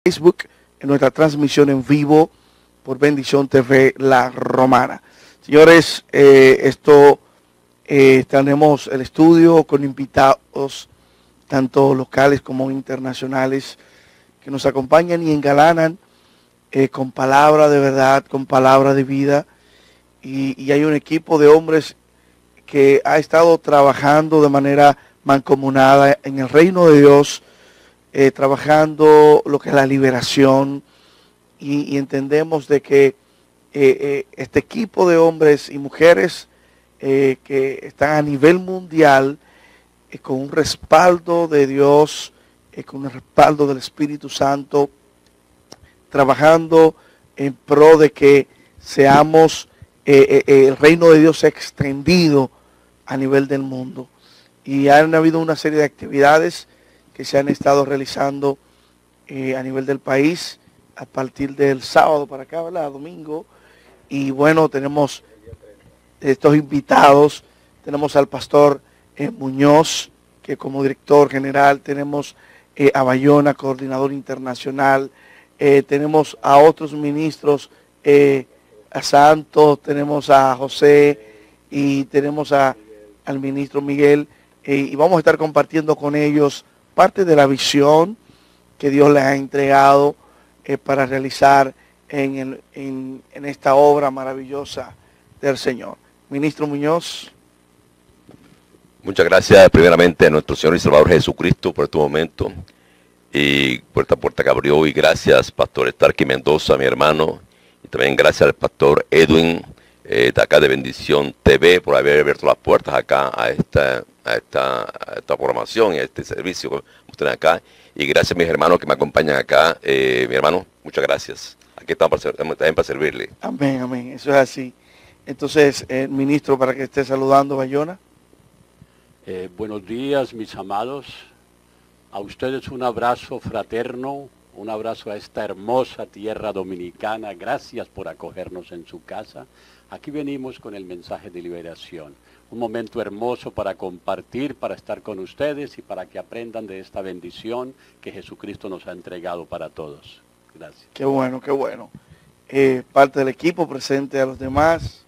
Facebook, en nuestra transmisión en vivo por Bendición TV La Romana. Señores, tenemos el estudio con invitados tanto locales como internacionales que nos acompañan y engalanan con palabra de verdad, con palabra de vida. Y hay un equipo de hombres que ha estado trabajando de manera mancomunada en el reino de Dios, trabajando lo que es la liberación, y entendemos de que este equipo de hombres y mujeres que están a nivel mundial con un respaldo de Dios, con un respaldo del Espíritu Santo, trabajando en pro de que seamos, el reino de Dios extendido a nivel del mundo. Y han habido una serie de actividades que se han estado realizando a nivel del país a partir del sábado para acá, ¿verdad? Domingo. Y bueno, tenemos estos invitados. Tenemos al pastor Muñoz, que como director general, tenemos a Bayona, coordinador internacional, tenemos a otros ministros, a Santos, tenemos a José y tenemos al ministro Miguel, y vamos a estar compartiendo con ellos parte de la visión que Dios les ha entregado para realizar en esta obra maravillosa del Señor. Ministro Muñoz. Muchas gracias primeramente a nuestro Señor y Salvador Jesucristo por este momento y por esta puerta que abrió, y gracias Pastor Starky Mendoza, mi hermano, y también gracias al Pastor Edwin de acá de Bendición TV por haber abierto las puertas acá a esta programación y a este servicio que ustedes acá, y gracias a mis hermanos que me acompañan acá. Mi hermano, muchas gracias. Aquí estamos también para servirle. Amén, amén, eso es así. Entonces, ministro, para que esté saludando, Bayona. Buenos días, mis amados. A ustedes un abrazo fraterno, un abrazo a esta hermosa tierra dominicana. Gracias por acogernos en su casa. Aquí venimos con el mensaje de liberación. Un momento hermoso para compartir, para estar con ustedes y para que aprendan de esta bendición que Jesucristo nos ha entregado para todos. Gracias. Qué bueno, qué bueno. Parte del equipo presente a los demás.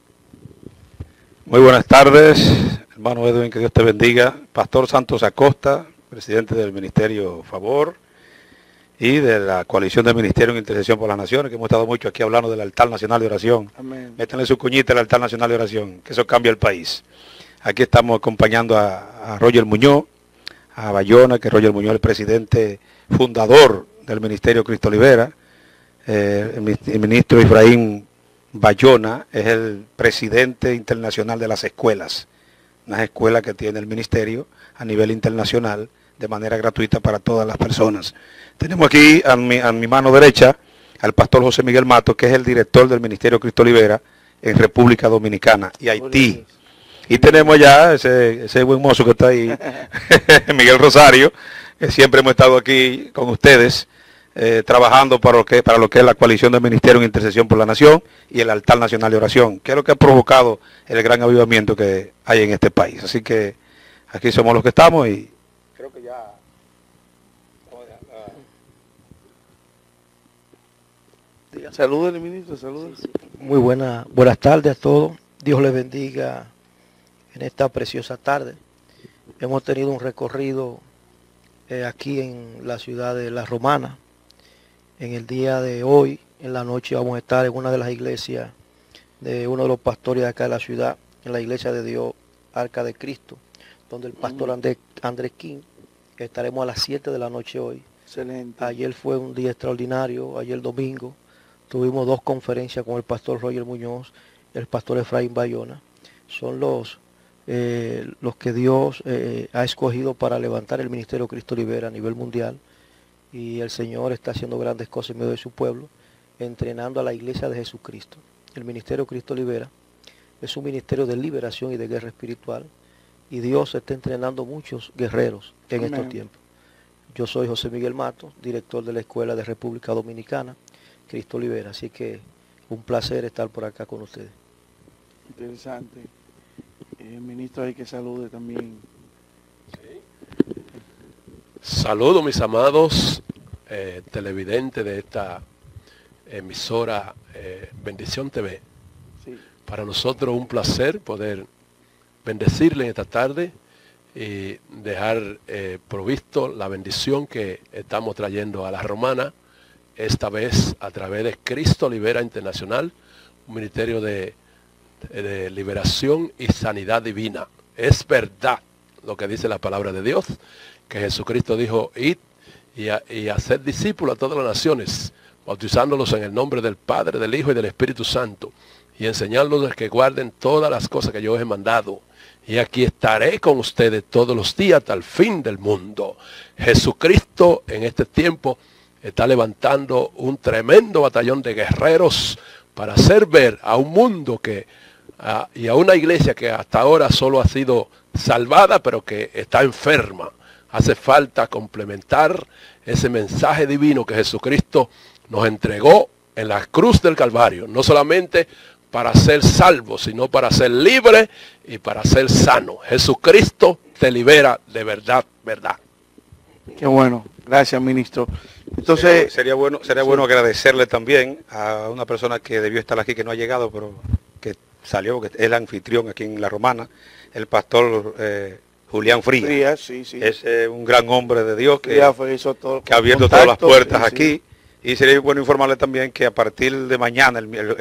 Muy buenas tardes, hermano Edwin, que Dios te bendiga. Pastor Santos Acosta, presidente del Ministerio Favor y de la Coalición del Ministerio en Intercesión por las Naciones, que hemos estado mucho aquí hablando del altar nacional de oración. Amén. Métanle su cuñita al altar nacional de oración, que eso cambia el país. Aquí estamos acompañando a Roger Muñoz, a Bayona, que Roger Muñoz es el presidente fundador del Ministerio Cristo Libera. El ministro Efraín Bayona es el presidente internacional de las escuelas, unas escuelas que tiene el ministerio a nivel internacional de manera gratuita para todas las personas. Tenemos aquí a mi mano derecha al pastor José Miguel Matos, que es el director del Ministerio Cristo Libera en República Dominicana y Haití. Y tenemos ya ese buen mozo que está ahí, Miguel Rosario, que siempre hemos estado aquí con ustedes, trabajando para lo que es la Coalición del Ministerio en Intercesión por la Nación y el Altar Nacional de Oración, que es lo que ha provocado el gran avivamiento que hay en este país. Así que aquí somos los que estamos y creo que ya... Salúdenle, ministro, salúdenle. Muy buenas tardes a todos. Dios les bendiga en esta preciosa tarde. Hemos tenido un recorrido aquí en la ciudad de La Romana. En el día de hoy, en la noche, vamos a estar en una de las iglesias de uno de los pastores de acá de la ciudad, en la iglesia de Dios, Arca de Cristo, donde el pastor Andrés King, estaremos a las 7 de la noche hoy. Excelente. Ayer fue un día extraordinario, ayer domingo, tuvimos 2 conferencias con el pastor Roger Muñoz y el pastor Efraín Bayona. Son los que Dios ha escogido para levantar el Ministerio Cristo Libera a nivel mundial. Y el Señor está haciendo grandes cosas en medio de su pueblo, entrenando a la iglesia de Jesucristo. El Ministerio Cristo Libera es un ministerio de liberación y de guerra espiritual, y Dios está entrenando muchos guerreros en Amén. estos tiempos. Yo soy José Miguel Matos, director de la Escuela de República Dominicana, Cristo Libera, así que un placer estar por acá con ustedes. Interesante. El ministro hay que salude también. Saludos, mis amados televidente de esta emisora Bendición TV. Sí. Para nosotros un placer poder bendecirle en esta tarde y dejar provisto la bendición que estamos trayendo a la romana, esta vez a través de Cristo Libera Internacional, un ministerio de liberación y sanidad divina. Es verdad lo que dice la palabra de Dios, que Jesucristo dijo, id y hacer discípulos a todas las naciones, bautizándolos en el nombre del Padre, del Hijo y del Espíritu Santo, y enseñándoles que guarden todas las cosas que yo os he mandado. Y aquí estaré con ustedes todos los días hasta el fin del mundo. Jesucristo en este tiempo está levantando un tremendo batallón de guerreros para hacer ver a un mundo y a una iglesia que hasta ahora solo ha sido salvada, pero que está enferma. Hace falta complementar ese mensaje divino que Jesucristo nos entregó en la cruz del Calvario, no solamente para ser salvo, sino para ser libre y para ser sano. Jesucristo te libera de verdad, verdad. Qué bueno, gracias, ministro. Entonces, sería bueno agradecerle también a una persona que debió estar aquí, que no ha llegado, pero que salió, que es el anfitrión aquí en La Romana, el pastor Julián Frías. Sí. Es un gran hombre de Dios que ha abierto contacto, todas las puertas sí, aquí. Sí. Y sería bueno informarle también que a partir de mañana,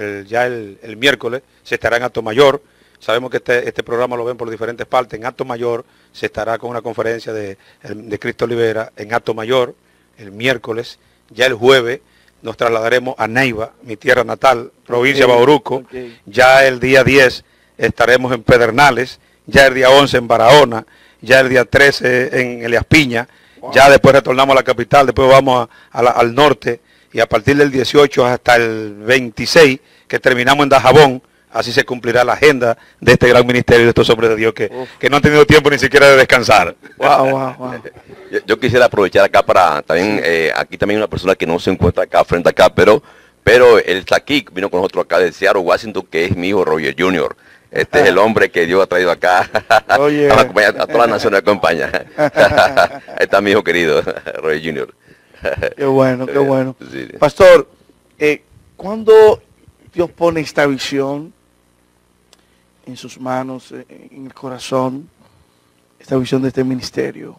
el miércoles, se estará en Atomayor. Sabemos que este programa lo ven por diferentes partes. En Atomayor se estará con una conferencia de Cristo Libera en Atomayor el miércoles. Ya el jueves nos trasladaremos a Neiva, mi tierra natal, provincia de Bauruco. Ya el día 10 estaremos en Pedernales. Ya el día 11 en Barahona. Ya el día 13 en Elías Piña. Wow. Ya después retornamos a la capital. Después vamos al norte. Y a partir del 18 hasta el 26, que terminamos en Dajabón, así se cumplirá la agenda de este gran ministerio de estos hombres de Dios que no han tenido tiempo ni siquiera de descansar. Wow. Yo quisiera aprovechar acá para también, aquí también una persona que no se encuentra acá, frente acá, pero él está aquí, vino con nosotros acá de Seattle, Washington, que es mi hijo Roger Jr. Este es el hombre que Dios ha traído acá, a toda la nación me acompaña. Ahí está mi hijo querido, Roger Jr. Qué bueno. Sí. Pastor, ¿cuándo Dios pone esta visión en sus manos, en el corazón, esta visión de este ministerio?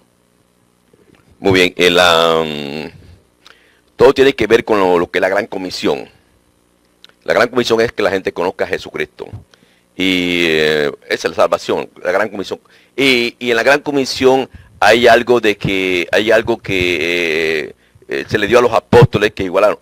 Muy bien, todo tiene que ver con lo que es la gran comisión. La gran comisión es que la gente conozca a Jesucristo. Y esa es la salvación, la gran comisión. Y en la gran comisión hay algo que se le dio a los apóstoles, que igual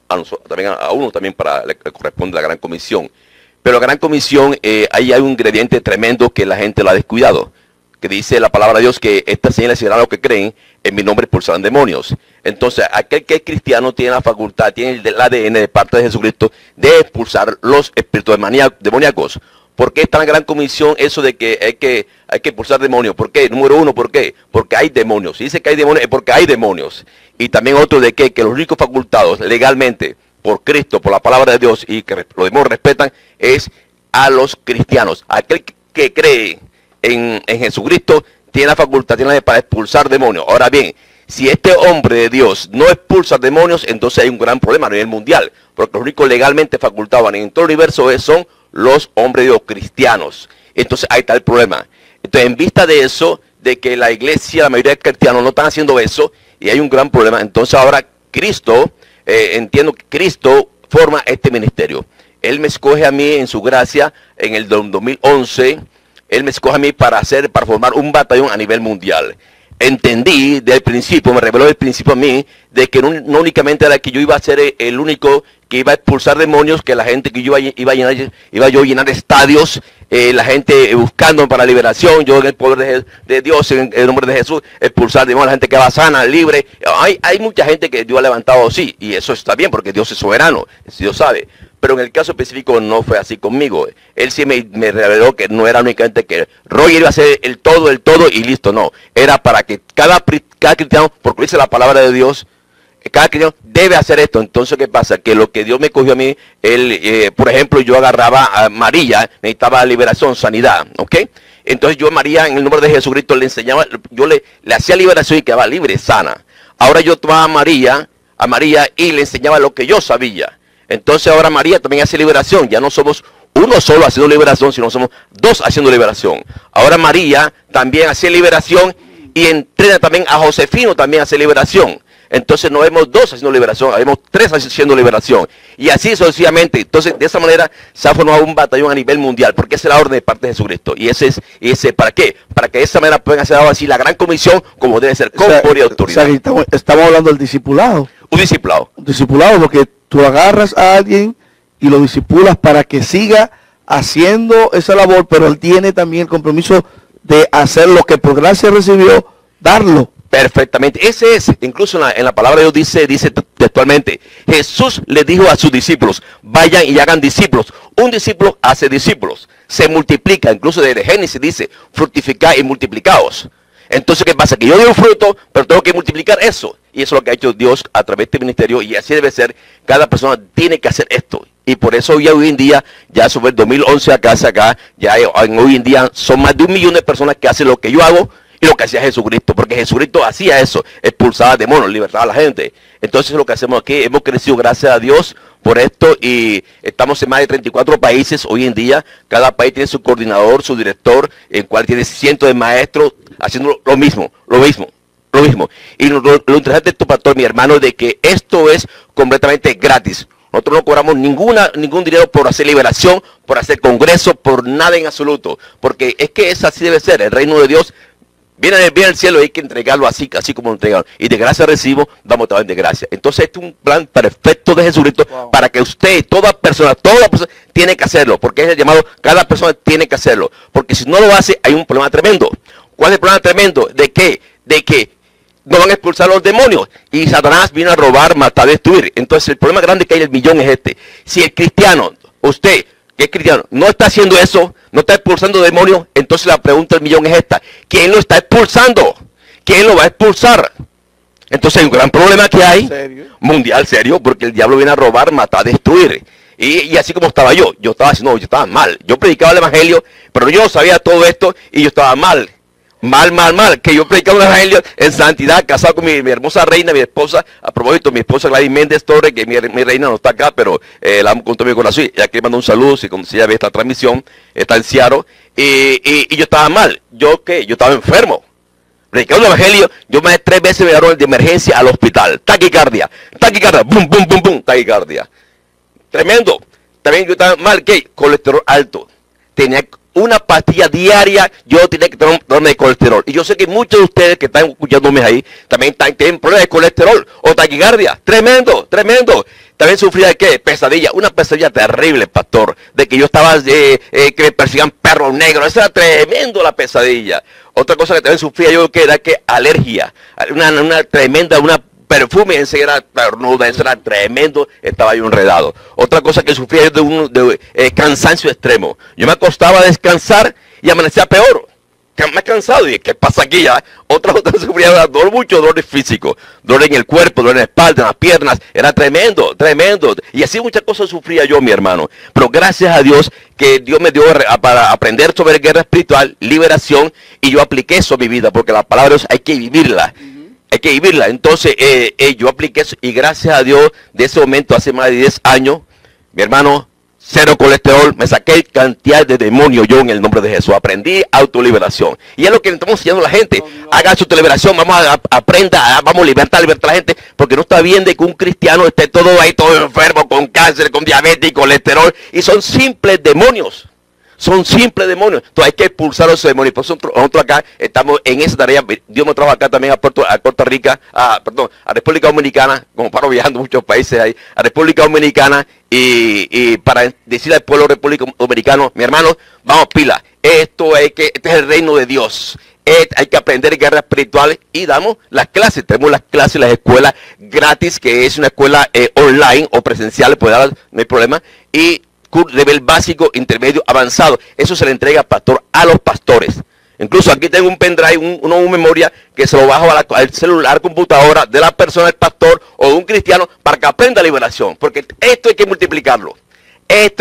a uno también le corresponde la gran comisión. Pero la gran comisión, hay un ingrediente tremendo que la gente lo ha descuidado, que dice la palabra de Dios que estas señales serán los que creen, en mi nombre expulsarán demonios. Entonces, aquel que es cristiano tiene la facultad, tiene el ADN de parte de Jesucristo de expulsar los espíritus demoníacos. ¿Por qué está en la gran comisión eso de que hay que expulsar demonios? ¿Por qué? Número uno, ¿por qué? Porque hay demonios. Si dice que hay demonios, es porque hay demonios. Y también otro de que los únicos facultados legalmente por Cristo, por la palabra de Dios, y que los demonios respetan, es a los cristianos. Aquel que cree en Jesucristo tiene la facultad, para expulsar demonios. Ahora bien, si este hombre de Dios no expulsa demonios, entonces hay un gran problema a nivel mundial. Porque los únicos legalmente facultados en todo el universo son los hombres de Dios cristianos. Entonces ahí está el problema. Entonces, en vista de eso, de que la iglesia, la mayoría de cristianos no están haciendo eso, y hay un gran problema, entonces ahora Cristo, entiendo que Cristo forma este ministerio. Él me escoge a mí en su gracia, en el 2011, Él me escoge a mí para formar un batallón a nivel mundial. Entendí del principio, me reveló del principio a mí, de que no únicamente era que yo iba a ser el único que iba a expulsar demonios, que la gente que yo iba a llenar estadios, la gente buscando para liberación, yo en el poder de Dios, en el nombre de Jesús, expulsar demonios, la gente que va sana, libre. Hay mucha gente que Dios ha levantado, sí, y eso está bien porque Dios es soberano, Dios sabe. Pero en el caso específico no fue así conmigo. Él sí me reveló que no era únicamente que Roger iba a hacer el todo y listo, no. Era para que cada cristiano, porque dice la palabra de Dios, cada cristiano debe hacer esto. Entonces, ¿qué pasa? Que lo que Dios me cogió a mí, por ejemplo, yo agarraba a María, necesitaba liberación, sanidad, ¿ok? Entonces yo a María, en el nombre de Jesucristo, le enseñaba, yo le hacía liberación y quedaba libre, sana. Ahora yo tomaba a María, a María y le enseñaba lo que yo sabía. Entonces ahora María también hace liberación. Ya no somos uno solo haciendo liberación, sino somos dos haciendo liberación. Ahora María también hace liberación y entrena también a Josefino también hace liberación. Entonces no vemos dos haciendo liberación, vemos tres haciendo liberación. Y así sucesivamente. Entonces de esa manera se ha formado un batallón a nivel mundial, porque esa es la orden de parte de Jesucristo. Y ese ¿para qué? Para que de esa manera puedan hacer algo así la gran comisión como debe ser, con poder y autoridad. O sea, estamos hablando del discipulado. Un discipulado. Un discipulado, porque tú agarras a alguien y lo discipulas para que siga haciendo esa labor, pero él tiene también el compromiso de hacer lo que por gracia recibió, darlo. Perfectamente, ese es, incluso en la palabra de Dios dice textualmente, Jesús le dijo a sus discípulos, vayan y hagan discípulos. Un discípulo hace discípulos, se multiplica, incluso desde Génesis dice, fructificad y multiplicaos. Entonces, ¿qué pasa? Que yo doy un fruto, pero tengo que multiplicar eso. Y eso es lo que ha hecho Dios a través de este ministerio, y así debe ser. Cada persona tiene que hacer esto. Y por eso hoy en día, ya sobre el 2011 acá, ya hoy en día son más de 1 millón de personas que hacen lo que yo hago, y lo que hacía Jesucristo, porque Jesucristo hacía eso, expulsaba demonios, libertaba a la gente. Entonces lo que hacemos aquí, hemos crecido gracias a Dios por esto y estamos en más de 34 países hoy en día. Cada país tiene su coordinador, su director, el cual tiene cientos de maestros haciendo lo mismo. Y lo interesante de esto, pastor, mi hermano, es de que esto es completamente gratis. Nosotros no cobramos ningún dinero por hacer liberación, por hacer congreso, por nada en absoluto, porque es que es así debe ser, el reino de Dios. Viene al cielo y hay que entregarlo así como lo entregaron. Y de gracia recibo, damos también de gracia. Entonces este es un plan perfecto de Jesucristo, wow, para que usted, toda persona tiene que hacerlo. Porque es el llamado, cada persona tiene que hacerlo. Porque si no lo hace, hay un problema tremendo. ¿Cuál es el problema tremendo? ¿De qué? De que no van a expulsar a los demonios. Y Satanás viene a robar, matar, destruir. Entonces el problema grande que hay en el millón es este. Si el cristiano, usted, que es cristiano, no está haciendo eso, no está expulsando demonios, entonces la pregunta del millón es esta: ¿quién lo está expulsando? ¿Quién lo va a expulsar? Entonces hay un gran problema que hay, mundial, serio, porque el diablo viene a robar, matar, destruir. Y así como estaba yo estaba mal. Yo predicaba el evangelio, pero yo no sabía todo esto y yo estaba mal. Mal, que yo predicaba el evangelio en santidad, casado con mi hermosa reina, mi esposa, a propósito, mi esposa Gladys Méndez Torres, que mi reina no está acá, pero la amo con todo mi corazón, y aquí le mando un saludo, si ella ve esta transmisión, está en Seattle, y yo estaba mal, yo estaba enfermo, predicando el evangelio, yo más de 3 veces me llevaron de emergencia al hospital, taquicardia, bum, taquicardia, tremendo. También yo estaba mal, ¿qué? Colesterol alto, tenía una pastilla diaria, yo tenía que tomarme de colesterol. Y yo sé que muchos de ustedes que están escuchándome ahí, también tienen problemas de colesterol o taquicardia. Tremendo. También sufría de ¿qué? Pesadilla. Una pesadilla terrible, pastor. De que yo estaba, que me persigan perros negros. Esa era tremendo la pesadilla. Otra cosa que también sufría yo, que era que alergia. Una tremenda, una perfume, ese era tremendo, estaba yo enredado. Otra cosa que sufría de cansancio extremo. Yo me acostaba a descansar y amanecía peor. Más cansado. Y ¿qué pasa aquí ya? Otra sufría de mucho dolor físico. Dolor en el cuerpo, dolor en la espalda, en las piernas. Era tremendo. Y así muchas cosas sufría yo, mi hermano. Pero gracias a Dios que Dios me dio para aprender sobre guerra espiritual, liberación, y yo apliqué eso a mi vida, porque la palabra de Dios hay que vivirla. Hay que vivirla. Entonces yo apliqué eso y gracias a Dios de ese momento hace más de 10 años, mi hermano, 0 colesterol, me saqué cantidad de demonios yo en el nombre de Jesús. Aprendí autoliberación. Y es lo que le estamos enseñando a la gente. Haga su liberación, aprenda, vamos a libertar a la gente, porque no está bien de que un cristiano esté todo ahí, todo enfermo, con cáncer, con diabetes y colesterol, y son simples demonios. Entonces hay que expulsar a esos demonios. Por eso nosotros acá estamos en esa tarea. Dios me trajo acá también a Costa Rica, a República Dominicana, como paro viajando muchos países ahí, a República Dominicana, y para decirle al pueblo repúblico dominicano, mi hermano, vamos pila, este es el reino de Dios. Hay que aprender guerra espiritual y damos las clases. Tenemos las clases, las escuelas gratis, que es una escuela online o presencial, puede dar, no hay problema, y nivel básico, intermedio, avanzado. Eso se le entrega, pastor, a los pastores. Incluso aquí tengo un pendrive, una memoria que se lo bajo al celular, computadora de la persona, del pastor o de un cristiano, para que aprenda liberación. Porque esto hay que multiplicarlo.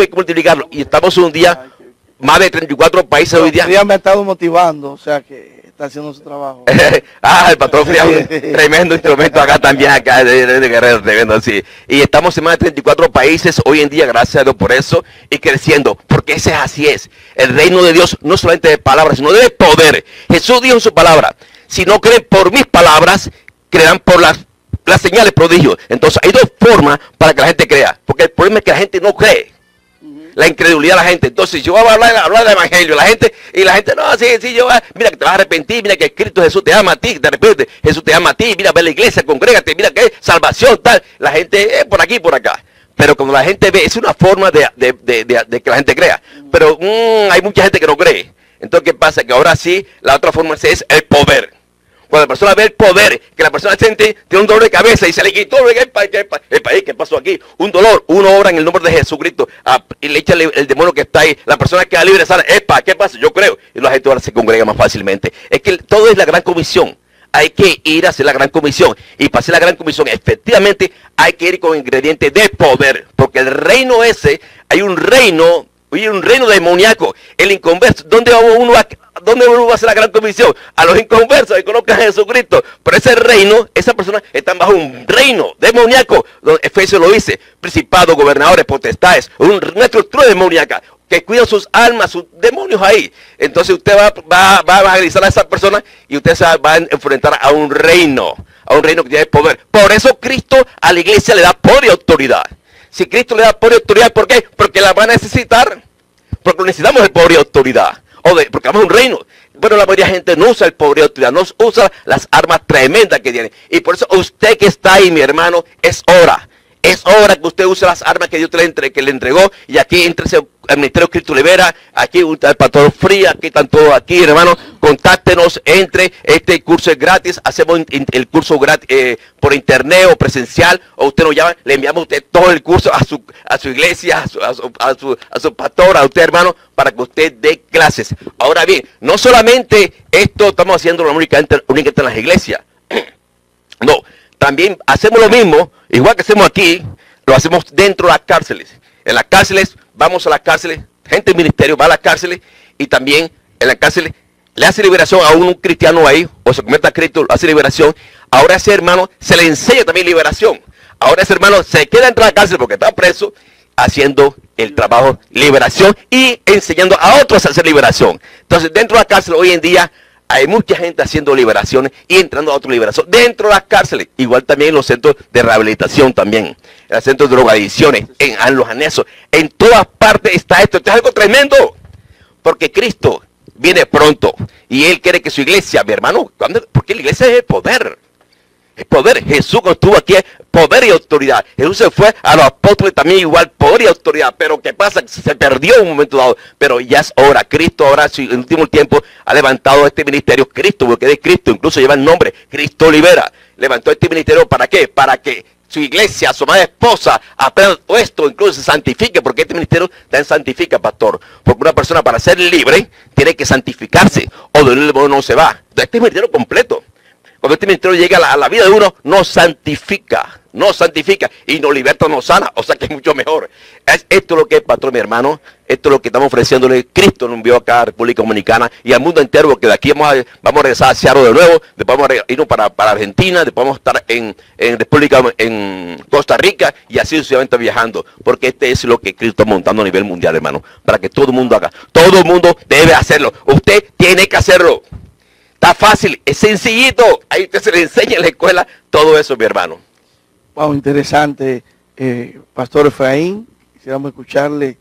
Y estamos un día, más de 34 países hoy día. Hoy día me ha estado motivando, o sea que Está haciendo su trabajo. El patrón Frías, tremendo instrumento acá también, acá de Guerrero, tremendo, sí. Y estamos en más de 34 países hoy en día, gracias a Dios por eso, y creciendo, porque ese así es. El reino de Dios no solamente de palabras, sino de poder. Jesús dijo en su palabra, si no creen por mis palabras, creerán por las señales prodigios. Entonces hay dos formas para que la gente crea, porque el problema es que la gente no cree. La incredulidad de la gente. Entonces yo voy a hablar del evangelio, la gente no, sí, mira que te vas a arrepentir, mira que Cristo Jesús te ama a ti, te arrepientes, Jesús te ama a ti, mira, ve a la iglesia, congrégate, mira que hay salvación, tal. La gente por aquí, por acá. Pero cuando la gente ve, es una forma de que la gente crea. Pero hay mucha gente que no cree. Entonces, ¿qué pasa? Que ahora sí, la otra forma es el poder. Cuando la persona ve el poder, que la persona tiene un dolor de cabeza y se le quitó el país, ¿qué pasó aquí? Un dolor, uno obra en el nombre de Jesucristo y le echa el demonio que está ahí, la persona queda libre, sale, ¿qué pasa? Yo creo. Y la gente ahora se congrega más fácilmente. Es que todo es la gran comisión. Hay que ir a hacer la gran comisión. Y para hacer la gran comisión, efectivamente, hay que ir con ingredientes de poder. Porque el reino ese, hay un reino demoníaco. El inconverso, ¿dónde uno va a hacer la gran comisión? A los inconversos que conozcan a Jesucristo. Pero ese reino, esa persona están bajo un reino demoníaco. Efesios lo dice, principados, gobernadores, potestades, una estructura demoníaca que cuida sus almas, sus demonios ahí. Entonces usted va a evangelizar a esa persona y usted se va a enfrentar a un reino que tiene poder. Por eso Cristo a la iglesia le da poder y autoridad. Si Cristo le da poder y autoridad, ¿por qué? Porque la va a necesitar. Porque necesitamos el poder y autoridad. Porque vamos a un reino. Bueno, la mayoría de gente no usa el poder y autoridad, no usa las armas tremendas que tiene. Y por eso usted que está ahí, mi hermano, es hora. Es hora que usted use las armas que Dios le entregó. Y aquí entre el Ministerio Cristo Libera, aquí el Pastor Fría, aquí están todos aquí, hermano. Contáctenos, este curso es gratis. Hacemos el curso gratis por internet o presencial. O usted nos llama, le enviamos a usted todo el curso a su iglesia, a su pastor, a usted, hermano, para que usted dé clases. Ahora bien, no solamente esto estamos haciendo únicamente en las iglesias. No. También hacemos lo mismo, igual que hacemos aquí, lo hacemos dentro de las cárceles. En las cárceles, vamos a las cárceles, gente del ministerio va a las cárceles y también en las cárceles le hace liberación a un cristiano ahí, o se convierte a Cristo, hace liberación. Ahora ese hermano se le enseña también liberación. Ahora ese hermano se queda dentro de la cárcel porque está preso, haciendo el trabajo liberación y enseñando a otros a hacer liberación. Entonces, dentro de la cárcel hoy en día, hay mucha gente haciendo liberaciones y entrando a otra liberación dentro de las cárceles. Igual también en los centros de rehabilitación también. En los centros de drogadicciones, en los anexos. En todas partes está esto. Esto es algo tremendo. Porque Cristo viene pronto. Y Él quiere que su iglesia, mi hermano, porque la iglesia es el poder. El poder. Jesús cuando estuvo aquí es poder y autoridad. Jesús se fue a los apóstoles también igual, poder y autoridad. Pero ¿qué pasa? Se perdió en un momento dado. Pero ya es hora. Cristo ahora en el último tiempo ha levantado este ministerio. Cristo, porque de Cristo incluso lleva el nombre. Cristo Libera. Levantó este ministerio ¿para qué? Para que su iglesia, su madre esposa, aprenda esto, incluso se santifique. Porque este ministerio también santifica, pastor. Porque una persona para ser libre tiene que santificarse. O de nuevo no se va. Entonces este ministerio completo. Cuando este ministerio llega a la vida de uno, nos santifica y nos liberta, nos sana, o sea que es mucho mejor. Esto es lo que es, pastor, mi hermano, esto es lo que estamos ofreciéndole. Cristo nos envió acá a República Dominicana y al mundo entero, porque de aquí vamos a regresar a Seattle de nuevo, después vamos a irnos para Argentina, después vamos a estar en Costa Rica y así sucesivamente viajando, porque este es lo que Cristo está montando a nivel mundial, hermano, para que todo el mundo haga. Todo el mundo debe hacerlo, usted tiene que hacerlo. Está fácil, es sencillito. Ahí usted se le enseña en la escuela todo eso, mi hermano. Wow, interesante, Pastor Efraín. Quisiéramos escucharle.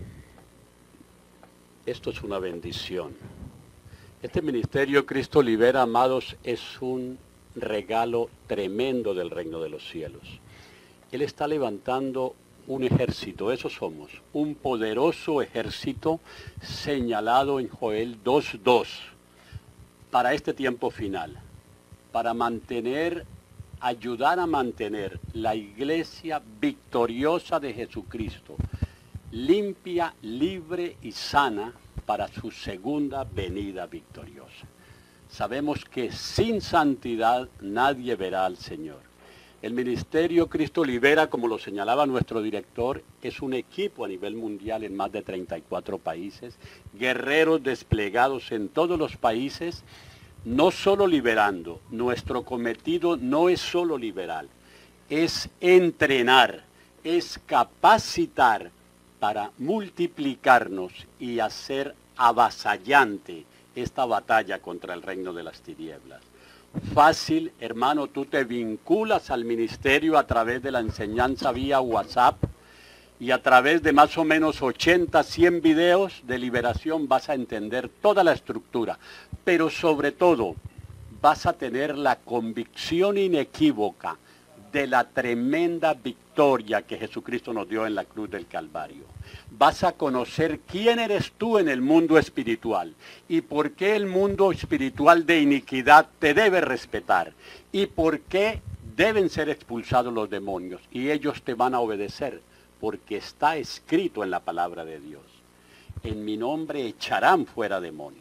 Esto es una bendición. Este ministerio Cristo Libera, amados, es un regalo tremendo del reino de los cielos. Él está levantando un ejército, eso somos, un poderoso ejército señalado en Joel 2:2. Para este tiempo final, para ayudar a mantener la iglesia victoriosa de Jesucristo, limpia, libre y sana para su segunda venida victoriosa. Sabemos que sin santidad nadie verá al Señor. El ministerio Cristo Libera, como lo señalaba nuestro director, es un equipo a nivel mundial en más de 34 países, guerreros desplegados en todos los países, no solo liberando, nuestro cometido no es solo liberar, es entrenar, es capacitar para multiplicarnos y hacer avasallante esta batalla contra el reino de las tinieblas. Fácil, hermano, tú te vinculas al ministerio a través de la enseñanza vía WhatsApp y a través de más o menos 80, 100 videos de liberación vas a entender toda la estructura, pero sobre todo vas a tener la convicción inequívoca de la tremenda victoria que Jesucristo nos dio en la cruz del Calvario. Vas a conocer quién eres tú en el mundo espiritual y por qué el mundo espiritual de iniquidad te debe respetar y por qué deben ser expulsados los demonios y ellos te van a obedecer porque está escrito en la palabra de Dios. En mi nombre echarán fuera demonios.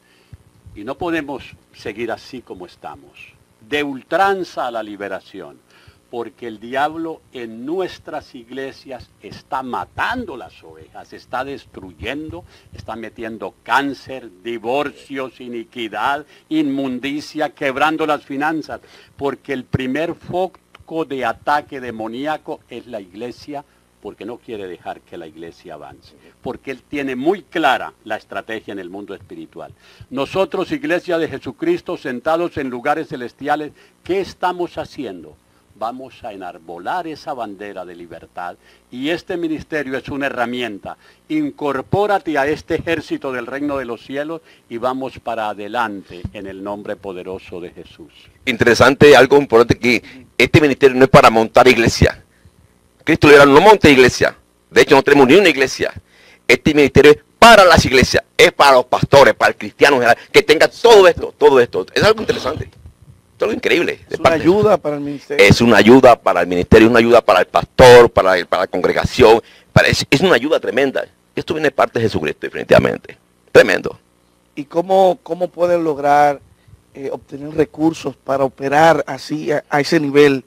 Y no podemos seguir así como estamos, de ultranza a la liberación, porque el diablo en nuestras iglesias está matando las ovejas, está destruyendo, está metiendo cáncer, divorcios, iniquidad, inmundicia, quebrando las finanzas, porque el primer foco de ataque demoníaco es la iglesia, porque no quiere dejar que la iglesia avance, porque él tiene muy clara la estrategia en el mundo espiritual. Nosotros, Iglesia de Jesucristo, sentados en lugares celestiales, ¿qué estamos haciendo? Vamos a enarbolar esa bandera de libertad y este ministerio es una herramienta. Incorpórate a este ejército del reino de los cielos y vamos para adelante en el nombre poderoso de Jesús. Interesante, algo importante, que este ministerio no es para montar iglesia. Cristo Liberal no monta iglesia. De hecho, no tenemos ni una iglesia. Este ministerio es para las iglesias, es para los pastores, para el cristiano en general, que tenga todo esto, todo esto. Es algo interesante. Es algo increíble. Es una ayuda para el ministerio. Es una ayuda para el ministerio, una ayuda para el pastor, para la congregación. Es una ayuda tremenda. Esto viene de parte de Jesucristo, definitivamente. Tremendo. ¿Y cómo pueden lograr obtener recursos para operar así, a ese nivel?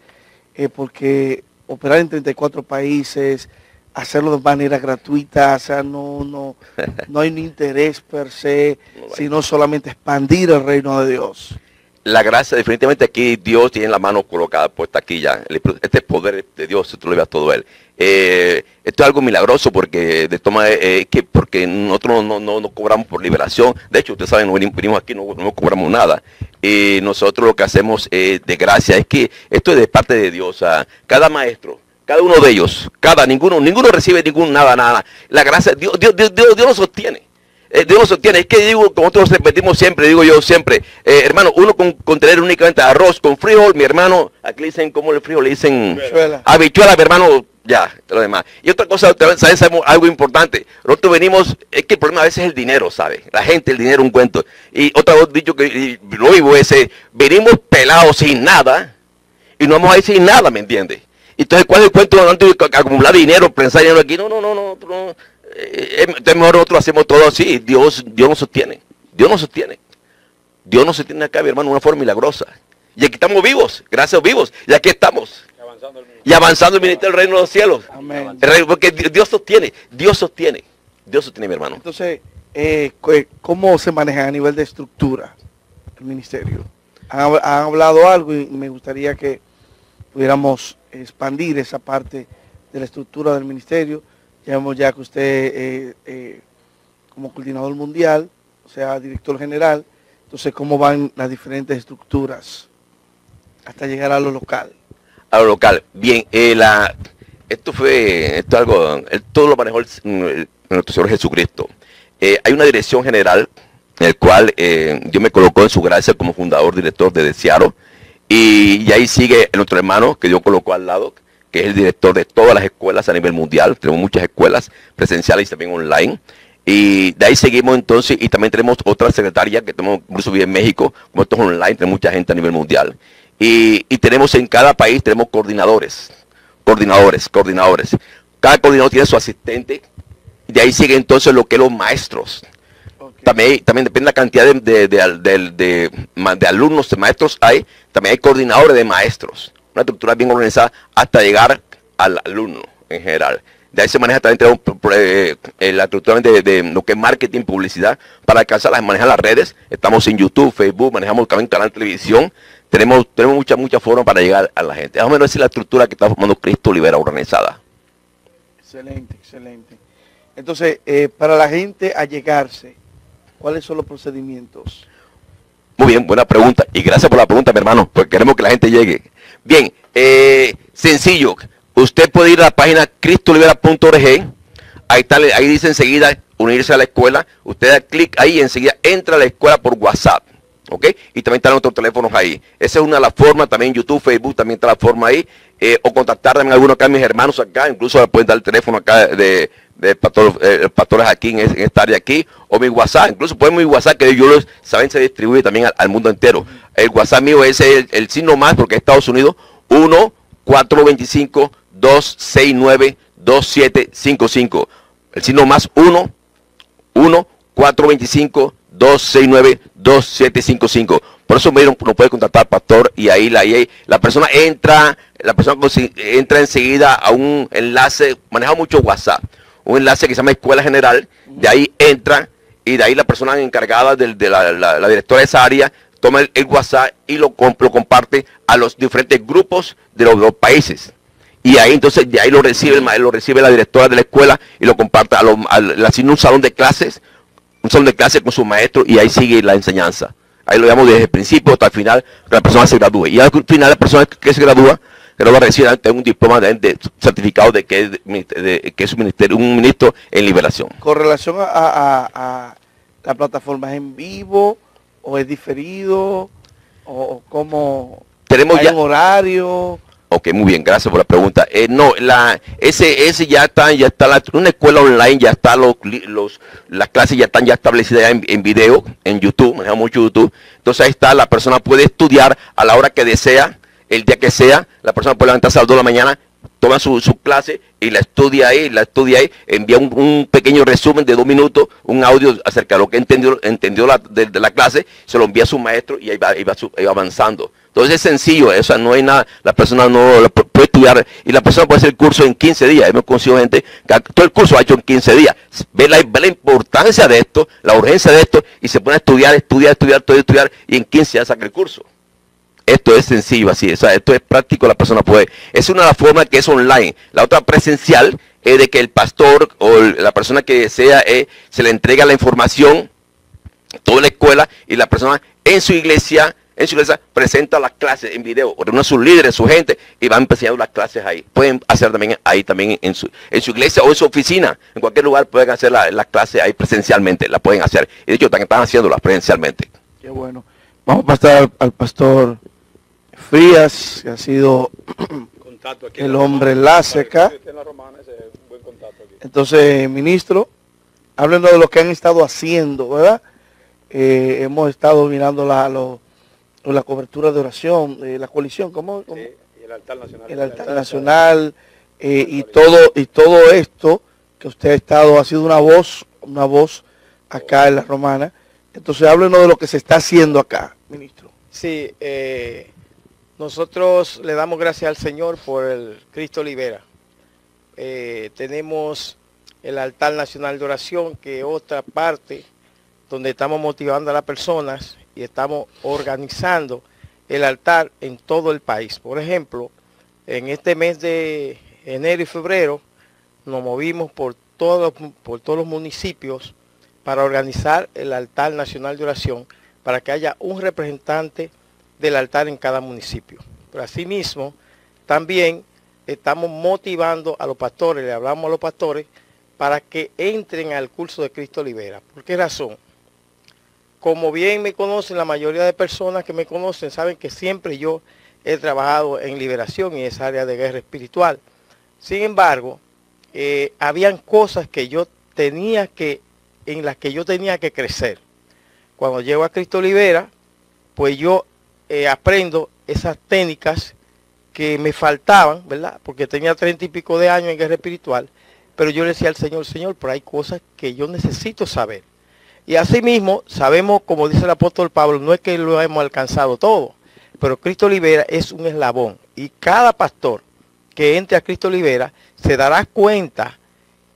Porque operar en 34 países, hacerlo de manera gratuita, o sea, no hay un interés per se, sino solamente expandir el reino de Dios. La gracia, definitivamente aquí Dios tiene la mano colocada, puesta aquí ya. Este poder de Dios, tú lo veas todo él. Esto es algo milagroso porque porque nosotros no cobramos por liberación. De hecho, ustedes saben, venimos aquí, no cobramos nada. Y nosotros lo que hacemos de gracia es que esto es de parte de Dios. Cada maestro, cada uno de ellos, ninguno recibe nada. La gracia, Dios lo sostiene. Dios lo sostiene. Es que digo, como nosotros repetimos siempre, digo yo siempre, hermano, uno con tener únicamente arroz con frijol, mi hermano, aquí le dicen, ¿cómo el frijol? Le dicen habichuela, mi hermano, ya, lo demás. Y otra cosa, ¿sabes algo importante? Nosotros venimos, es que el problema a veces es el dinero, ¿sabes? La gente, el dinero, un cuento. Y otra vez dicho que lo vivo ese, venimos pelados sin nada, y no vamos a ir sin nada, ¿me entiendes? Entonces, ¿cuál es el cuento antes de acumular dinero, pensar dinero aquí? No. Entonces mejor nosotros hacemos todo así. Dios nos sostiene. Dios nos sostiene. Dios nos sostiene acá, mi hermano, de una forma milagrosa. Y aquí estamos vivos, gracias a vivos. Y aquí estamos. Y avanzando el ministerio del reino de los cielos. Amén. Porque Dios sostiene, mi hermano. Entonces, ¿cómo se maneja a nivel de estructura el ministerio? Han hablado algo y me gustaría que pudiéramos expandir esa parte de la estructura del ministerio. Ya vemos ya que usted como coordinador mundial, o sea, director general, entonces cómo van las diferentes estructuras hasta llegar a lo local. A lo local. Bien, todo lo manejó nuestro Señor Jesucristo. Hay una dirección general en el cual Dios me colocó en su gracia como fundador, director de Seattle, y ahí sigue nuestro hermano que Dios colocó al lado, que es el director de todas las escuelas a nivel mundial. Tenemos muchas escuelas presenciales y también online. Y de ahí seguimos entonces, y también tenemos otra secretaria que tenemos incluso bien en México, como esto es online, tenemos mucha gente a nivel mundial. Y tenemos en cada país, tenemos coordinadores. Cada coordinador tiene su asistente, y de ahí sigue entonces lo que es los maestros. Okay. También depende de la cantidad de alumnos, de maestros hay, también hay coordinadores de maestros. Una estructura bien organizada hasta llegar al alumno en general. De ahí se maneja también la estructura de lo que es marketing, publicidad, para alcanzar, manejar las redes. Estamos en YouTube, Facebook, manejamos también canal de televisión. Tenemos muchas formas para llegar a la gente. Más o menos esa es la estructura que está formando Cristo Libera organizada. Excelente, excelente. Entonces, para la gente allegarse, ¿cuáles son los procedimientos? Muy bien, buena pregunta. Y gracias por la pregunta, mi hermano, porque queremos que la gente llegue. Bien, sencillo. Usted puede ir a la página cristolibera.org. Ahí dice enseguida unirse a la escuela. Usted da clic ahí y enseguida entra a la escuela por WhatsApp. ¿Ok? Y también están nuestros teléfonos ahí. Esa es una de las formas. También YouTube, Facebook, también está la forma ahí. O contactar también a algunos acá, mis hermanos acá. Incluso le pueden dar el teléfono acá de pastores aquí en esta área aquí. O mi WhatsApp. Incluso pueden mi WhatsApp, que yo los saben, se distribuye también al mundo entero. El WhatsApp mío es el signo más, porque es Estados Unidos, 1-425-269-2755. El signo más 1-425-269-2755. Por eso nos puede contactar, pastor, y ahí la persona entra enseguida a un enlace. Maneja mucho WhatsApp, un enlace que se llama Escuela General. De ahí entra, y de ahí la persona encargada de la directora de esa área toma el WhatsApp y lo comparte a los diferentes grupos de los países. Y ahí entonces de ahí lo recibe la directora de la escuela y lo comparte le asigna un salón de clases con su maestro, y ahí sigue la enseñanza. Ahí lo llamamos desde el principio hasta el final, que la persona se gradúe. Y al final la persona que se gradúa, que lo va a recibir un diploma de certificado de que es un ministro en liberación. Con relación a la plataforma, ¿es en vivo o es diferido? ¿O cómo? Tenemos ¿Hay un horario? Ok, muy bien, gracias por la pregunta. No, ese ya está una escuela online, ya está las clases ya están establecidas en video, en YouTube, manejamos mucho YouTube. Entonces ahí está, la persona puede estudiar a la hora que desea, el día que sea. La persona puede levantarse a las 2 de la mañana, toma su clase y la estudia ahí, envía un pequeño resumen de 2 minutos, un audio acerca de lo que entendió de la clase, se lo envía a su maestro y ahí va avanzando. Entonces es sencillo, no hay nada, la persona no puede estudiar, y la persona puede hacer el curso en 15 días. Hemos conocido gente que todo el curso lo ha hecho en 15 días. Ve la importancia de esto, la urgencia de esto, y se pone a estudiar, y en 15 días saca el curso. Esto es sencillo, así, esto es práctico, la persona puede. Es una de las formas que es online. La otra presencial es de que el pastor o la persona que desea se le entrega la información, toda la escuela, y la persona en su iglesia presenta las clases en video, reúne a sus líderes, su gente, y van enseñando las clases ahí. Pueden hacer también ahí en su iglesia o en su oficina, en cualquier lugar pueden hacer las clases ahí presencialmente, la pueden hacer. Y de hecho están haciéndolas presencialmente. Qué bueno. Vamos a pasar al pastor Frías, que ha sido el hombre enlace acá. Entonces, ministro, háblenos de lo que han estado haciendo, ¿verdad? Hemos estado mirando la cobertura de oración, la coalición, ¿cómo? Sí, y el altar nacional. El altar nacional, y todo esto que usted ha sido una voz acá en la Romana. Entonces, háblenos de lo que se está haciendo acá, ministro. Sí, nosotros le damos gracias al Señor por el Cristo Libera. Tenemos el altar nacional de oración, que es otra parte donde estamos motivando a las personas y estamos organizando el altar en todo el país. Por ejemplo, en este mes de enero y febrero nos movimos por todos los municipios para organizar el altar nacional de oración, para que haya un representante del altar en cada municipio. Pero asimismo, también estamos motivando a los pastores, le hablamos a los pastores, para que entren al curso de Cristo Libera. ¿Por qué razón? Como bien me conocen, la mayoría de personas que me conocen saben que siempre yo he trabajado en liberación y esa área de guerra espiritual. Sin embargo, habían cosas que en las que yo tenía que crecer. Cuando llego a Cristo Libera, pues yo aprendo esas técnicas que me faltaban, ¿verdad? Porque tenía 30 y pico de años en guerra espiritual, pero yo le decía al Señor, Señor, pero hay cosas que yo necesito saber. Y asimismo, sabemos, como dice el apóstol Pablo, no es que lo hemos alcanzado todo, pero Cristo Libera es un eslabón. Y cada pastor que entre a Cristo Libera se dará cuenta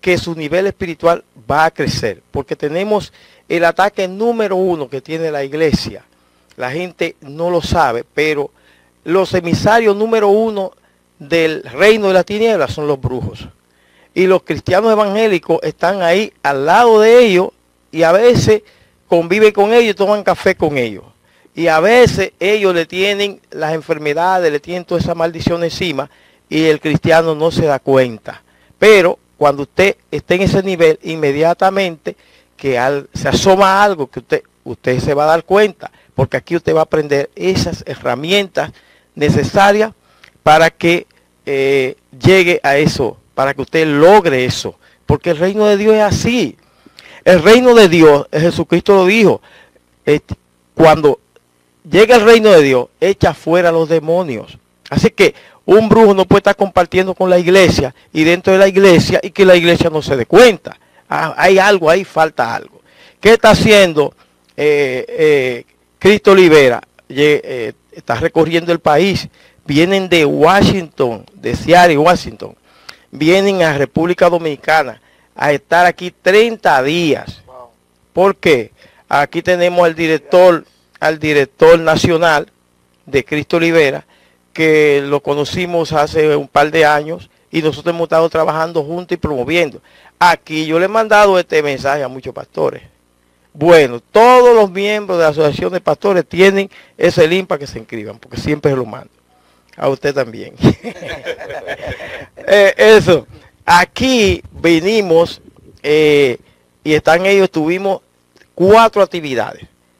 que su nivel espiritual va a crecer, porque tenemos el ataque número uno que tiene la iglesia. La gente no lo sabe, pero los emisarios número uno del reino de la tiniebla son los brujos. Y los cristianos evangélicos están ahí al lado de ellos y a veces conviven con ellos y toman café con ellos. Y a veces ellos le tienen las enfermedades, le tienen toda esa maldición encima y el cristiano no se da cuenta. Pero cuando usted esté en ese nivel, inmediatamente que se asoma algo que usted se va a dar cuenta, porque aquí usted va a aprender esas herramientas necesarias para que llegue a eso, para que usted logre eso, porque el reino de Dios es así. El reino de Dios, Jesucristo lo dijo, cuando llega el reino de Dios, echa fuera a los demonios. Así que un brujo no puede estar compartiendo con la iglesia y dentro de la iglesia y que la iglesia no se dé cuenta. Hay algo, ahí falta algo. ¿Qué está haciendo Cristo Libera? Está recorriendo el país. Vienen de Washington, de Seattle, Washington. Vienen a República Dominicana a estar aquí 30 días. ¿Por qué? Aquí tenemos al director nacional de Cristo Libera, que lo conocimos hace un par de años y nosotros hemos estado trabajando juntos y promoviendo. Aquí yo le he mandado este mensaje a muchos pastores. Bueno, todos los miembros de la asociación de pastores tienen ese link para que se inscriban, porque siempre se lo mando. A usted también. Eso. Aquí vinimos y están ellos, tuvimos 4 actividades.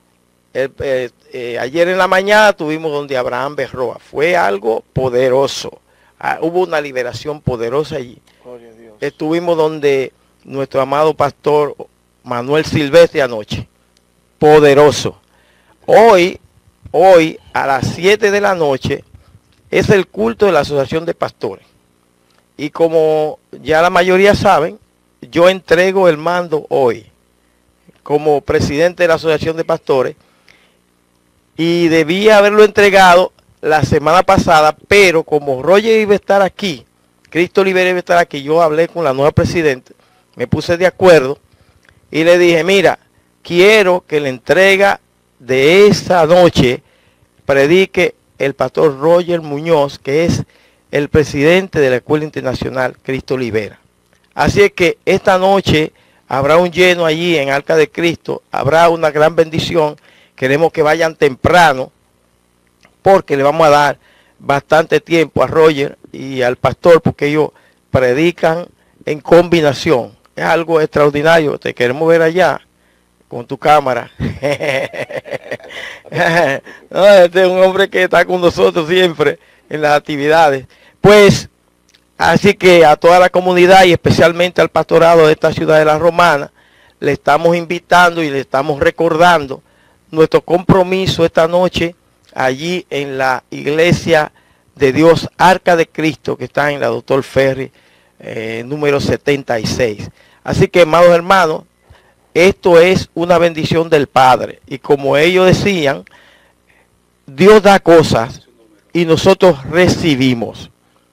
Ayer en la mañana tuvimos donde Abraham Berroa. Fue algo poderoso. Hubo una liberación poderosa allí. Estuvimos donde nuestro amado pastor Manuel Silvestre anoche. Poderoso. Hoy a las 7 de la noche es el culto de la Asociación de Pastores. Y como ya la mayoría saben, yo entrego el mando hoy como presidente de la Asociación de Pastores. Y debía haberlo entregado la semana pasada, pero como Roger iba a estar aquí, Cristo Libera iba a estar aquí, yo hablé con la nueva presidenta, me puse de acuerdo y le dije, mira, quiero que la entrega de esa noche predique el pastor Roger Muñoz, que es el presidente de la Escuela Internacional Cristo Libera. Así es que esta noche habrá un lleno allí en Arca de Cristo, habrá una gran bendición. Queremos que vayan temprano porque le vamos a dar bastante tiempo a Roger y al pastor porque ellos predican en combinación. Es algo extraordinario. Te queremos ver allá con tu cámara. No, este es un hombre que está con nosotros siempre en las actividades. Pues, así que a toda la comunidad y especialmente al pastorado de esta ciudad de La Romana, le estamos invitando y le estamos recordando nuestro compromiso esta noche allí en la iglesia de Dios Arca de Cristo que está en la Dr. Ferry número 76. Así que, amados hermanos, esto es una bendición del Padre y como ellos decían, Dios da cosas y nosotros recibimos.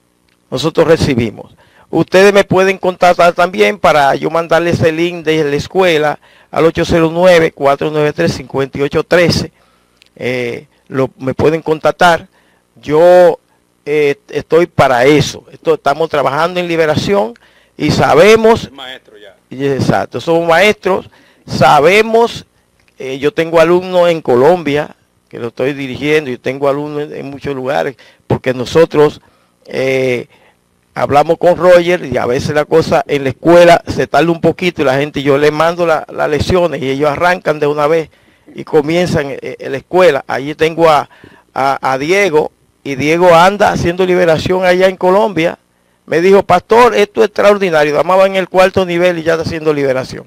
Ustedes me pueden contactar también para yo mandarles el link de la escuela al 809-493-5813. Me pueden contactar. Yo estoy para eso. Estamos trabajando en liberación y sabemos... Maestro ya. Exacto, somos maestros. Sabemos, yo tengo alumnos en Colombia que lo estoy dirigiendo y tengo alumnos en muchos lugares porque nosotros... hablamos con Roger y a veces la cosa en la escuela se tarda un poquito y la gente, yo les mando las lecciones y ellos arrancan de una vez y comienzan en la escuela. Allí tengo a Diego y Diego anda haciendo liberación allá en Colombia. Me dijo, pastor, esto es extraordinario. Amaba en el 4º nivel y ya está haciendo liberación.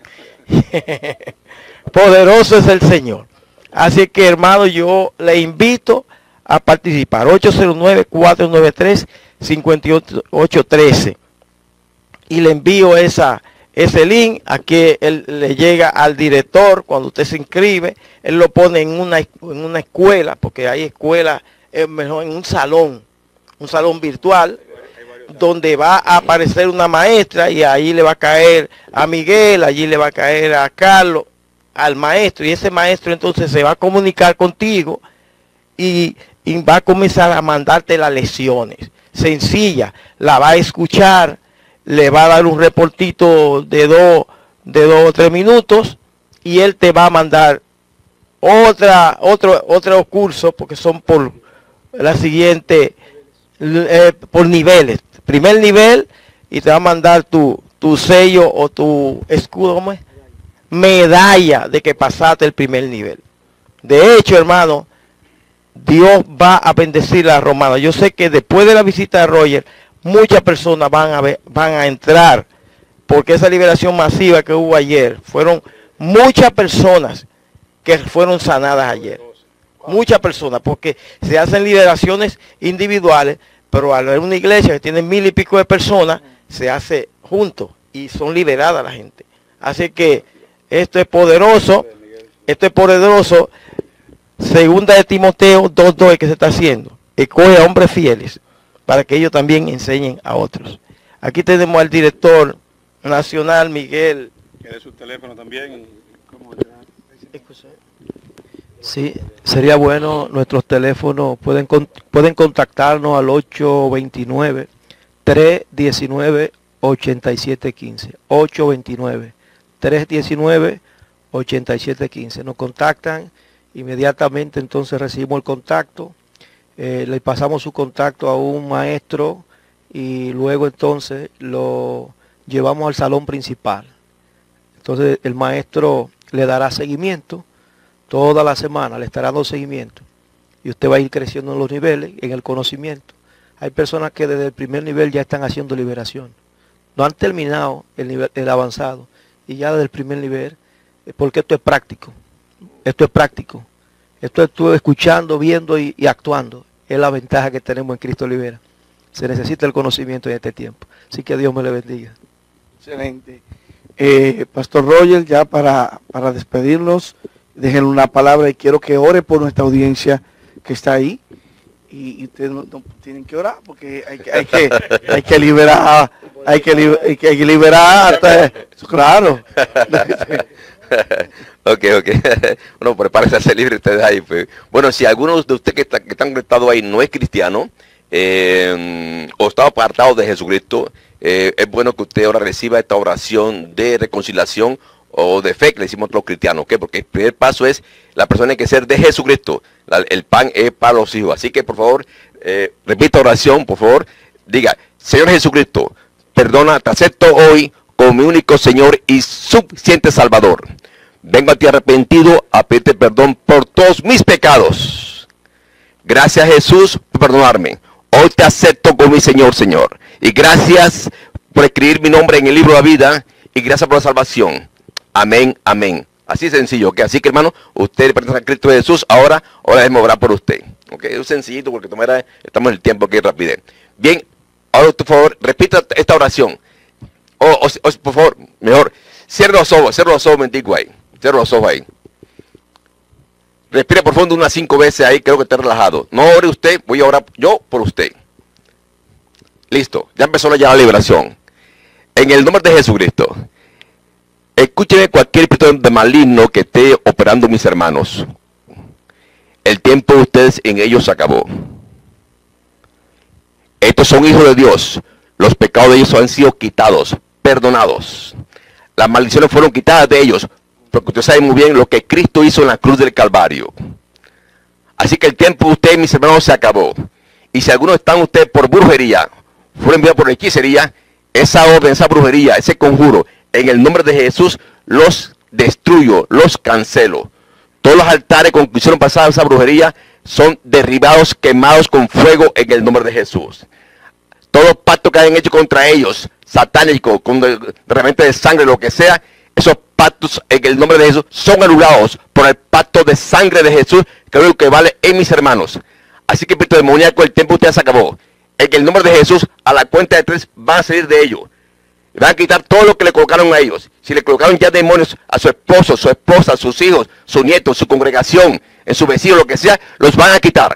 Poderoso es el Señor. Así que, hermano, yo le invito a participar. 809-493-5813 y le envío ese link a que él le llega al director. Cuando usted se inscribe, él lo pone en una escuela, porque hay escuelas mejor en un salón virtual. donde va a aparecer una maestra y ahí le va a caer a Miguel, allí le va a caer a Carlos, al maestro, y ese maestro entonces se va a comunicar contigo y va a comenzar a mandarte las lecciones sencillas, la va a escuchar, le va a dar un reportito de dos o 3 minutos y él te va a mandar otro curso, porque son por la siguiente, por niveles. Primer nivel, y te va a mandar tu sello o tu escudo, ¿cómo es? Medalla de que pasaste el primer nivel. De hecho, hermano, Dios va a bendecir a la romana. Yo sé que después de la visita de Roger, muchas personas van a entrar, porque esa liberación masiva que hubo ayer, fueron muchas personas que fueron sanadas ayer. Muchas personas, porque se hacen liberaciones individuales, pero al haber una iglesia que tiene 1000 y pico de personas, se hace juntos y son liberadas la gente. Así que esto es poderoso, Segunda de Timoteo 2:2 es que se está haciendo. Escoge a hombres fieles para que ellos también enseñen a otros. Aquí tenemos al director nacional, Miguel. ¿Quiere su teléfono también? Sí, sería bueno, nuestros teléfonos pueden contactarnos al 829-319-8715. 829-319-8715. Nos contactan, inmediatamente entonces recibimos el contacto, le pasamos su contacto a un maestro y luego entonces lo llevamos al salón principal. Entonces el maestro le dará seguimiento. Toda la semana le estará dando seguimiento y usted va a ir creciendo en los niveles, en el conocimiento. Hay personas que desde el primer nivel ya están haciendo liberación. No han terminado el avanzado y ya desde el primer nivel, porque esto es práctico. Esto es práctico. Esto es tú escuchando, viendo y actuando. Es la ventaja que tenemos en Cristo Libera. Se necesita el conocimiento en este tiempo. Así que Dios me le bendiga. Excelente. Pastor Roger, ya para despedirnos, déjenle una palabra y quiero que ore por nuestra audiencia que está ahí. Y ustedes no tienen que orar porque hay que liberar, hay que liberar, claro. Ok. Bueno, prepárense a ser libres ustedes ahí. Pues. Bueno, si alguno de ustedes que están conectados ahí no es cristiano o está apartado de Jesucristo, es bueno que usted ahora reciba esta oración de reconciliación o de fe que le decimos los cristianos, ¿ok? Porque el primer paso es, la persona hay que ser de Jesucristo, el pan es para los hijos, así que por favor, repita oración, por favor, diga, Señor Jesucristo, perdona, te acepto hoy como mi único Señor y suficiente Salvador, vengo a ti arrepentido a pedirte perdón por todos mis pecados, gracias Jesús por perdonarme, hoy te acepto como mi Señor, y gracias por escribir mi nombre en el libro de la vida, y gracias por la salvación. Amén, amén. Así sencillo, ¿ok? Así que hermano, usted pertenece a Cristo Jesús, ahora déjeme orar por usted. ¿Ok? Es sencillito porque estamos en el tiempo que rapidez. Bien, ahora por favor, repita esta oración. O por favor, mejor, cierre los ojos un momentico ahí. Cierre los ojos ahí. Respire profundo unas 5 veces ahí, creo que esté relajado. No ore usted, voy a orar yo por usted. Listo, ya empezó la liberación. En el nombre de Jesucristo. Escúcheme cualquier espíritu de maligno que esté operando mis hermanos. El tiempo de ustedes en ellos se acabó. Estos son hijos de Dios. Los pecados de ellos han sido quitados, perdonados. Las maldiciones fueron quitadas de ellos. Porque ustedes saben muy bien lo que Cristo hizo en la cruz del Calvario. Así que el tiempo de ustedes, mis hermanos, se acabó. Y si algunos están ustedes por brujería, fueron enviados por hechicería, esa orden, esa brujería, ese conjuro, en el nombre de Jesús, los destruyo, los cancelo. Todos los altares con que hicieron pasar esa brujería son derribados, quemados con fuego en el nombre de Jesús. Todos los pactos que hayan hecho contra ellos, satánicos, con realmente de sangre, lo que sea, esos pactos en el nombre de Jesús son anulados por el pacto de sangre de Jesús, que es lo que vale en mis hermanos. Así que, espíritu demoníaco, el tiempo usted se acabó. En el nombre de Jesús, a la cuenta de 3 van a salir de ellos. Van a quitar todo lo que le colocaron a ellos. Si le colocaron ya demonios a su esposo, su esposa, sus hijos, su nieto, su congregación, en su vecino, lo que sea, los van a quitar.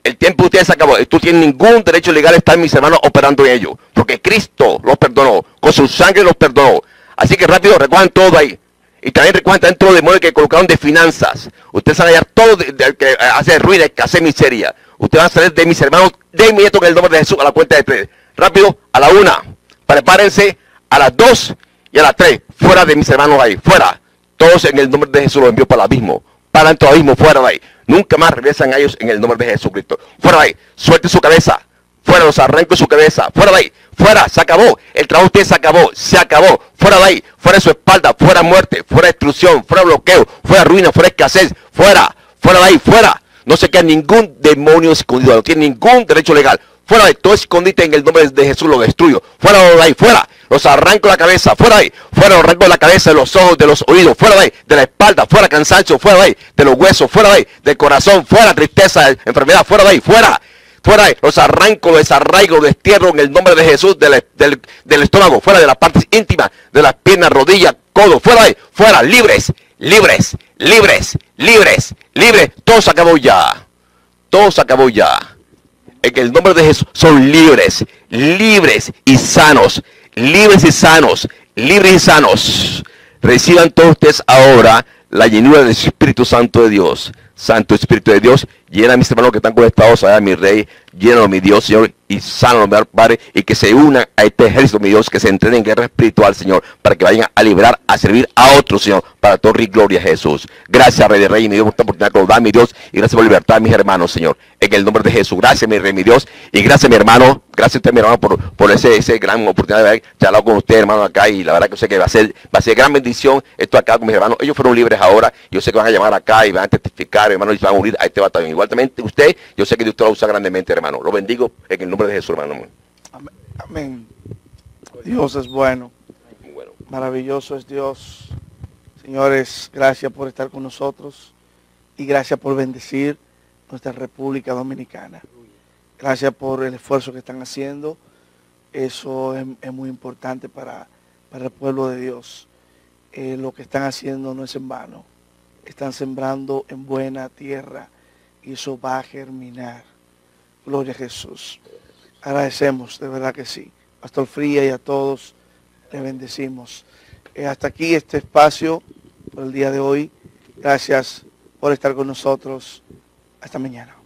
El tiempo de ustedes se acabó. Tú tienes ningún derecho legal a estar, mis hermanos, operando en ellos. Porque Cristo los perdonó. Con su sangre los perdonó. Así que rápido, recuerdan todo ahí. Y también recuerdan también todos los demonios que colocaron de finanzas. Ustedes van a hallar todo de que hace ruido, que hace miseria. Ustedes van a salir de mis hermanos de inmediato en el nombre de Jesús a la cuenta de 3. Rápido, a la 1. Prepárense, a las 2 y a las 3. Fuera de mis hermanos ahí. Fuera. Todos en el nombre de Jesús los envió para el abismo. Para dentro del abismo, fuera de ahí. Nunca más regresan a ellos en el nombre de Jesucristo. Fuera de ahí. Suelte su cabeza. Fuera, los arranco de su cabeza. Fuera de ahí. Fuera, se acabó. El trabajo de ustedes se acabó. Se acabó. Fuera de ahí. Fuera de su espalda. Fuera muerte. Fuera destrucción. Fuera bloqueo. Fuera ruina. Fuera escasez. Fuera. Fuera de ahí. Fuera. No se queda ningún demonio escondido. No tiene ningún derecho legal. Fuera de ahí. Todo escondite en el nombre de Jesús lo destruyo. Fuera de ahí. Fuera. Los arranco la cabeza. Fuera de ahí. Fuera, los arranco de la cabeza, de los ojos, de los oídos. Fuera de ahí. De la espalda. Fuera cansancio. Fuera de ahí. De los huesos. Fuera de ahí. Del corazón. Fuera tristeza. Enfermedad. Fuera de ahí. Fuera. Fuera, los arranco, los desarraigo, los destierro en el nombre de Jesús del estómago, fuera de las partes íntimas, de las piernas, rodillas, codos, fuera de ahí, fuera, libres, libres, libres, libres, libres. Todo se acabó ya. Todo se acabó ya. En el nombre de Jesús son libres, libres y sanos, libres y sanos, libres y sanos. Reciban todos ustedes ahora la llenura del Espíritu Santo de Dios. Santo Espíritu de Dios, llena a mis hermanos que están conectados allá, mi Rey, llénalo, mi Dios, Señor, y sánalo, mi Padre, y que se unan a este ejército, mi Dios, que se entrenen en guerra espiritual, Señor, para que vayan a liberar, a servir a otros, Señor, para todo y gloria a Jesús. Gracias, Rey de Rey, mi Dios, por esta oportunidad que nos da, mi Dios, y gracias por libertad, mis hermanos, Señor, en el nombre de Jesús. Gracias, mi Rey, mi Dios, y gracias, mi hermano, gracias a usted, mi hermano, por ese gran oportunidad de haber charlado con usted, hermano, acá, y la verdad que sé que va a ser gran bendición esto acá con mis hermanos. Ellos fueron libres ahora, yo sé que van a llamar acá y van a testificar, hermanos, y van a unir a este batallón. Igualmente usted, yo sé que Dios te lo usa grandemente, hermano. Lo bendigo en el nombre de Jesús, hermano. Amén. Amén. Dios es bueno. Bueno. Maravilloso es Dios. Señores, gracias por estar con nosotros y gracias por bendecir nuestra República Dominicana. Gracias por el esfuerzo que están haciendo. Eso es muy importante para el pueblo de Dios. Lo que están haciendo no es en vano. Están sembrando en buena tierra y eso va a germinar. Gloria a Jesús. Agradecemos, de verdad que sí. Pastor Fría y a todos les bendecimos. Hasta aquí este espacio por el día de hoy. Gracias por estar con nosotros. Hasta mañana.